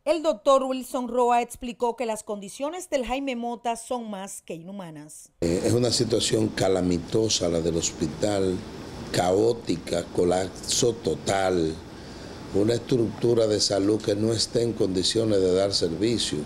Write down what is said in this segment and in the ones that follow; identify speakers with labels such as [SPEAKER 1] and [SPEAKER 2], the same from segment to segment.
[SPEAKER 1] El doctor Wilson Roa explicó que las condiciones del Jaime Mota son más que inhumanas.
[SPEAKER 2] Es una situación calamitosa la del hospital, caótica, colapso total, una estructura de salud que no está en condiciones de dar servicio.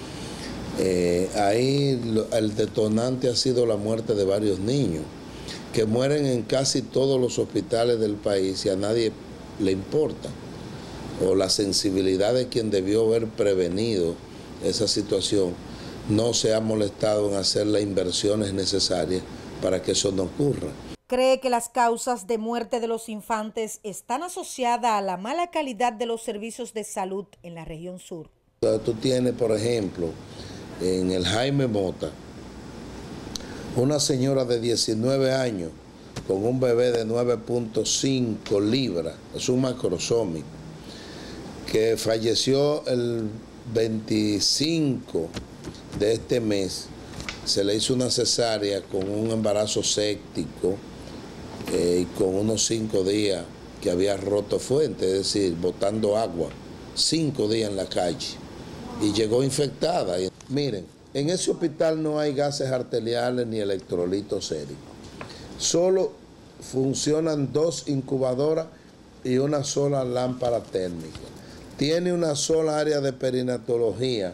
[SPEAKER 2] Ahí el detonante ha sido la muerte de varios niños, que mueren en casi todos los hospitales del país y a nadie le importa. O la sensibilidad de quien debió haber prevenido esa situación no se ha molestado en hacer las inversiones necesarias para que eso no ocurra.
[SPEAKER 1] Cree que las causas de muerte de los infantes están asociadas a la mala calidad de los servicios de salud en la región sur.
[SPEAKER 2] Tú tienes, por ejemplo, en el Jaime Mota, una señora de 19 años con un bebé de 9.5 libras, es un macrosómico, que falleció el 25 de este mes. Se le hizo una cesárea con un embarazo séptico y con unos 5 días que había roto fuente, es decir, botando agua, 5 días en la calle, y llegó infectada. Miren, en ese hospital no hay gases arteriales ni electrolitos séricos. Solo funcionan 2 incubadoras y una sola lámpara térmica. Tiene una sola área de perinatología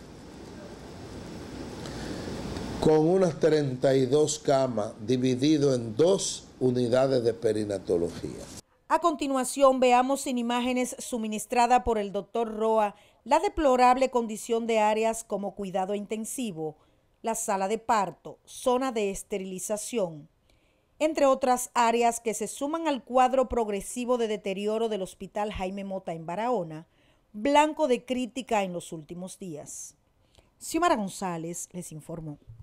[SPEAKER 2] con unas 32 camas dividido en 2 unidades de perinatología.
[SPEAKER 1] A continuación, veamos en imágenes suministradas por el doctor Roa la deplorable condición de áreas como cuidado intensivo, la sala de parto, zona de esterilización, entre otras áreas que se suman al cuadro progresivo de deterioro del Hospital Jaime Mota en Barahona, blanco de crítica en los últimos días. Xiomara González les informó.